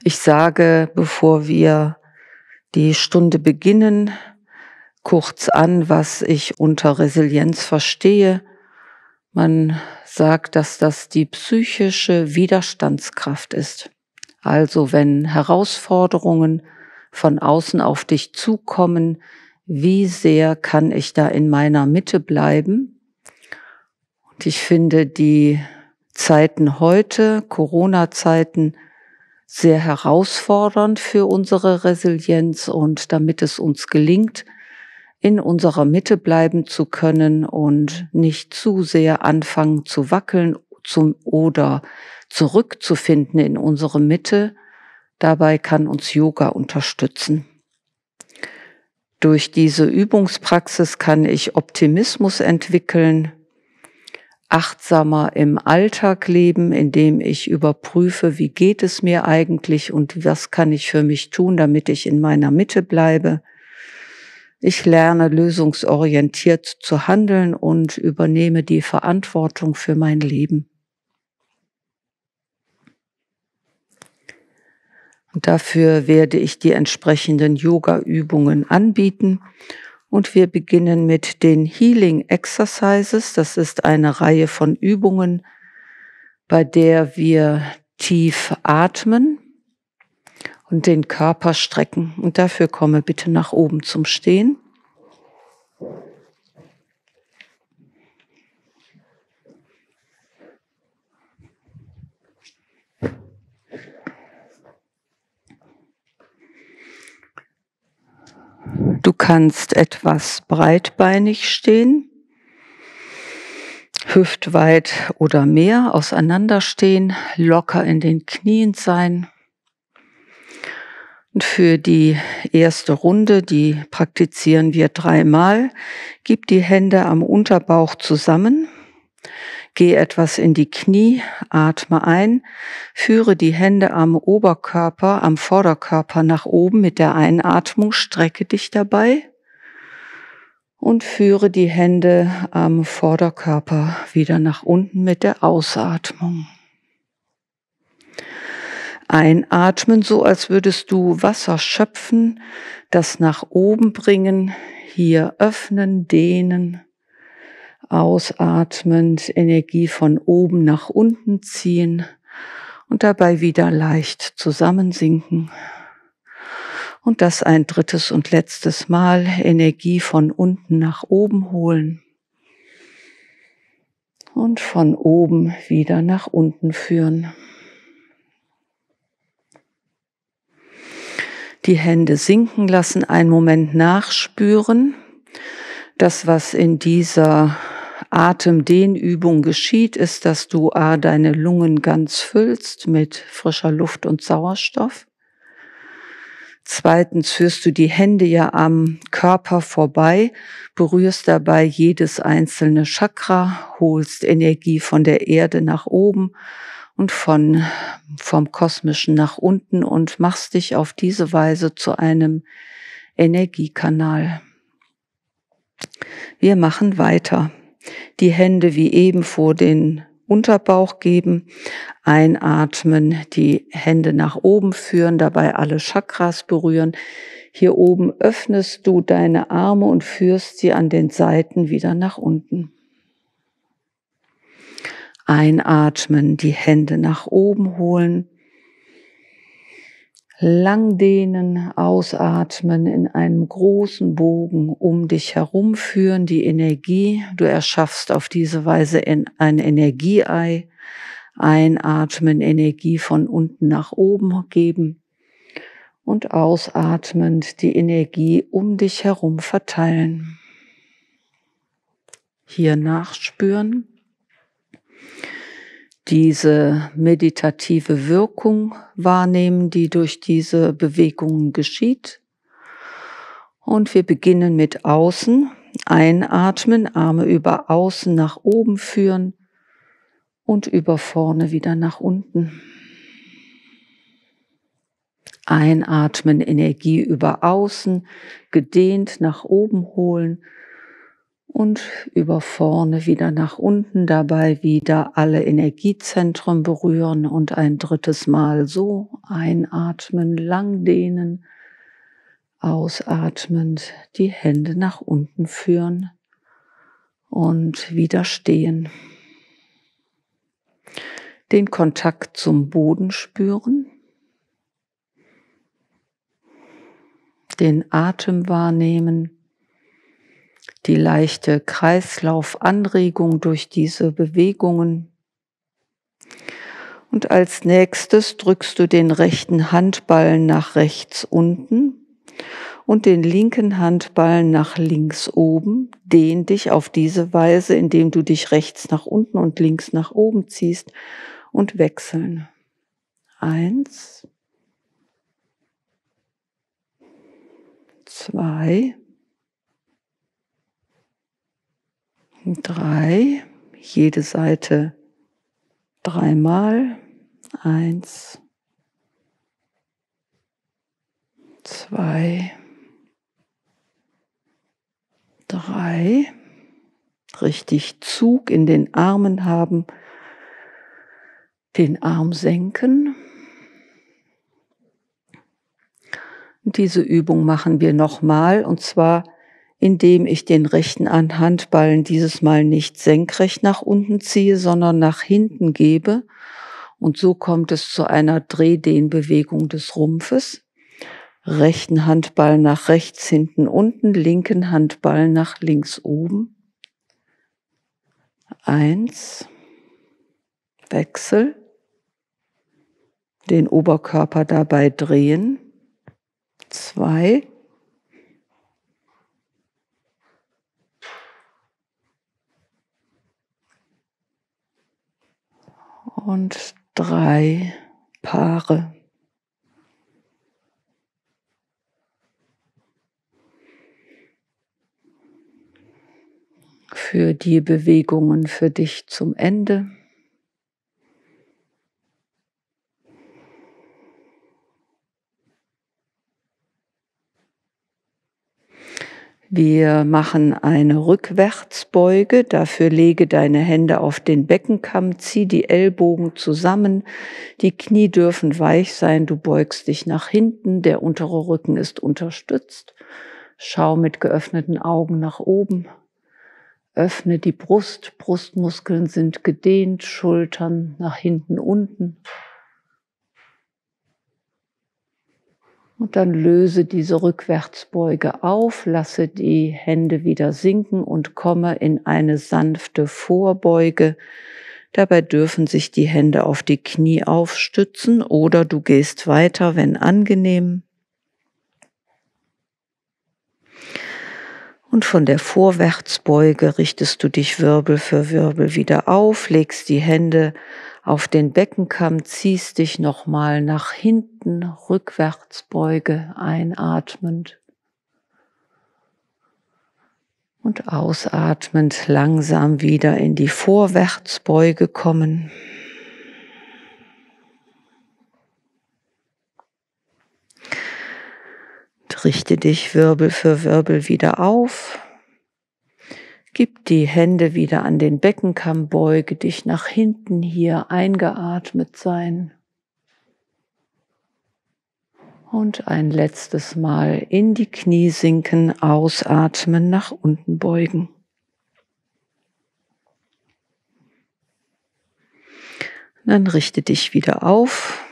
Ich sage, bevor wir die Stunde beginnen, kurz an, was ich unter Resilienz verstehe. Man sagt, dass das die psychische Widerstandskraft ist. Also wenn Herausforderungen von außen auf dich zukommen, wie sehr kann ich da in meiner Mitte bleiben? Und ich finde die Zeiten heute, Corona-Zeiten, sehr herausfordernd für unsere Resilienz, und damit es uns gelingt, in unserer Mitte bleiben zu können und nicht zu sehr anfangen zu wackeln oder zurückzufinden in unsere Mitte, dabei kann uns Yoga unterstützen. Durch diese Übungspraxis kann ich Optimismus entwickeln, achtsamer im Alltag leben, indem ich überprüfe, wie geht es mir eigentlich und was kann ich für mich tun, damit ich in meiner Mitte bleibe. Ich lerne lösungsorientiert zu handeln und übernehme die Verantwortung für mein Leben. Und dafür werde ich die entsprechenden Yoga-Übungen anbieten. Und wir beginnen mit den Healing Exercises. Das ist eine Reihe von Übungen, bei der wir tief atmen und den Körper strecken. Und dafür komme bitte nach oben zum Stehen. Du kannst etwas breitbeinig stehen, hüftweit oder mehr auseinanderstehen, locker in den Knien sein. Und für die erste Runde, die praktizieren wir 3-mal. Gib die Hände am Unterbauch zusammen. Geh etwas in die Knie, atme ein, führe die Hände am Oberkörper, am Vorderkörper nach oben mit der Einatmung, strecke dich dabei und führe die Hände am Vorderkörper wieder nach unten mit der Ausatmung. Einatmen, so als würdest du Wasser schöpfen, das nach oben bringen, hier öffnen, dehnen. Ausatmend Energie von oben nach unten ziehen und dabei wieder leicht zusammensinken. Und das ein drittes und letztes Mal, Energie von unten nach oben holen und von oben wieder nach unten führen. Die Hände sinken lassen, einen Moment nachspüren. Das, was in dieser Atemdehnübung geschieht, ist, dass du deine Lungen ganz füllst mit frischer Luft und Sauerstoff. Zweitens führst du die Hände ja am Körper vorbei, berührst dabei jedes einzelne Chakra, holst Energie von der Erde nach oben und vom Kosmischen nach unten und machst dich auf diese Weise zu einem Energiekanal. Wir machen weiter. Die Hände wie eben vor den Unterbauch geben, einatmen, die Hände nach oben führen, dabei alle Chakras berühren. Hier oben öffnest du deine Arme und führst sie an den Seiten wieder nach unten. Einatmen, die Hände nach oben holen. Lang dehnen, ausatmen, in einem großen Bogen um dich herum führen, die Energie. Du erschaffst auf diese Weise ein Energieei. Einatmen, Energie von unten nach oben geben und ausatmend die Energie um dich herum verteilen. Hier nachspüren. Diese meditative Wirkung wahrnehmen, die durch diese Bewegungen geschieht. Und wir beginnen mit außen. Einatmen, Arme über außen nach oben führen und über vorne wieder nach unten. Einatmen, Energie über außen, gedehnt nach oben holen Und über vorne wieder nach unten, dabei wieder alle Energiezentren berühren und ein drittes Mal so einatmen, lang dehnen, ausatmend die Hände nach unten führen und wieder stehen. Den Kontakt zum Boden spüren, den Atem wahrnehmen, die leichte Kreislaufanregung durch diese Bewegungen. Und als nächstes drückst du den rechten Handballen nach rechts unten und den linken Handballen nach links oben. Dehn dich auf diese Weise, indem du dich rechts nach unten und links nach oben ziehst und wechseln. 1, 2, 3, jede Seite 3-mal. 1, 2, 3. Richtig Zug in den Armen haben, den Arm senken. Und diese Übung machen wir nochmal, und zwar indem ich den rechten Handballen dieses Mal nicht senkrecht nach unten ziehe, sondern nach hinten gebe. Und so kommt es zu einer Drehdehnbewegung des Rumpfes. Rechten Handballen nach rechts hinten unten, linken Handballen nach links oben. 1, Wechsel. Den Oberkörper dabei drehen. 2, und 3 Paare. Für die Bewegungen für dich zum Ende. Wir machen eine Rückwärtsbeuge. Dafür lege deine Hände auf den Beckenkamm, zieh die Ellbogen zusammen. Die Knie dürfen weich sein. Du beugst dich nach hinten. Der untere Rücken ist unterstützt. Schau mit geöffneten Augen nach oben. Öffne die Brust. Brustmuskeln sind gedehnt. Schultern nach hinten unten. Und dann löse diese Rückwärtsbeuge auf, lasse die Hände wieder sinken und komme in eine sanfte Vorbeuge. Dabei dürfen sich die Hände auf die Knie aufstützen oder du gehst weiter, wenn angenehm. Und von der Vorwärtsbeuge richtest du dich Wirbel für Wirbel wieder auf, legst die Hände auf den Beckenkamm, ziehst dich nochmal nach hinten, Rückwärtsbeuge, einatmend. Und ausatmend langsam wieder in die Vorwärtsbeuge kommen. Und richte dich Wirbel für Wirbel wieder auf. Gib die Hände wieder an den Beckenkamm, beuge dich nach hinten, hier eingeatmet sein. Und ein letztes Mal in die Knie sinken, ausatmen, nach unten beugen. Dann richte dich wieder auf.